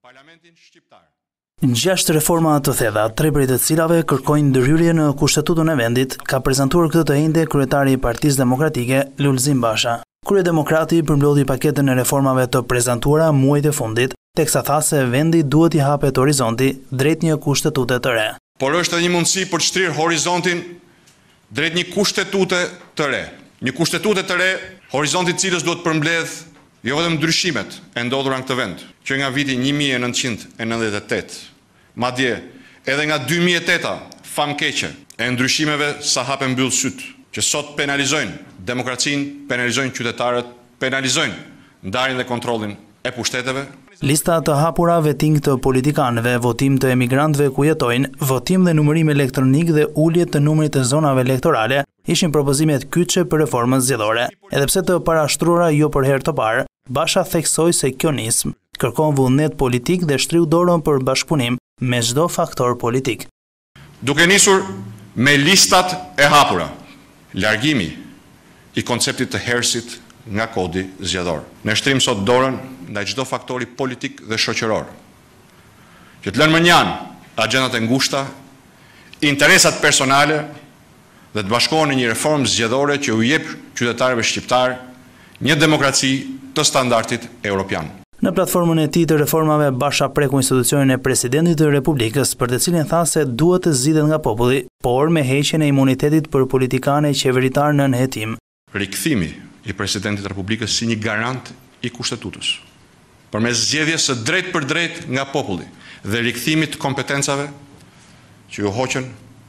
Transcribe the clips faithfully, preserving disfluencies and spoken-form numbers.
Parlamentin shqiptar. Gjashtë reforma të thella, tre prej të cilave kërkojnë ndërhyrje në kushtetutën e vendit, ka prezantuar këtë të ende kryetari i Partisë Demokratike, Lulzim Basha. Kryedemokrati përmbledhi paketën e reformave të prezantuara muajt e fundit, teksa tha se vendi duhet i hapet horizonti drejt një kushtetute të re. Por është edhe një mundësi për të shtrirë horizontin drejt një kushtetute të re. Një kushtetute të re, horizonti i cilës duhet përmbledh jo vetëm ndryshimet e ndodhura në këtë vend, që nga viti një mijë e nëntëqind e nëntëdhjetë e tetë, madje edhe nga dy mijë e tetë famkeqe e ndryshimeve sa hapen mbyll syt, që sot penalizojnë demokracinë, penalizojnë qytetarët, penalizojnë ndarjen dhe kontrollin e pushteteve. Lista të hapura, veting të politikanëve, votim të emigrantëve ku jetojnë, votim dhe numërim elektronik dhe ulje të numrit të zonave elektorale ishin propozimet kyçe për reformën zgjedhore. Edhe pse të parashtruara jo për herë të parë, Basha theksoi se kjo nismë kërkon vullnet politik dhe shtriu dorën për bashkëpunim me çdo faktor politik. Duke nisur me listat e hapura, largimi i konceptit të hersit nga kodi zgjedhor. Ne shtrim sot dorën ndaj çdo faktori politik dhe shoqëror, që të lënë mënjan agjendat e ngushta, interesat personale dhe të bashkohen në një reformë zgjedhore që u jep qytetarëve shqiptar një demokraci të standardit evropian. Në platformën e tij të reformave, Basha preku institucionin e presidentit të Republikës, për të cilin tha se duhet të zgjidhet nga populli, por me heqjen e imunitetit për politikanë qeveritar në nënhetim. Rikthimi i presidentit të Republikës si një garant i kushtetutës, përmes zgjedhjes së drejtë për drejtë nga populli dhe rikthimit të kompetencave që u hoqën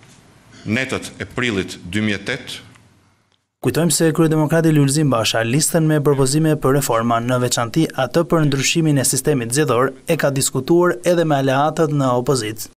netët e prillit dy mijë e tetë. Kujtojmë se kryedemokrati Lulzim Basha listën me propozime për reforma, në veçanti atë për ndryshimin e sistemit zgjedhor, e ka diskutuar edhe me aleatët në opozicë.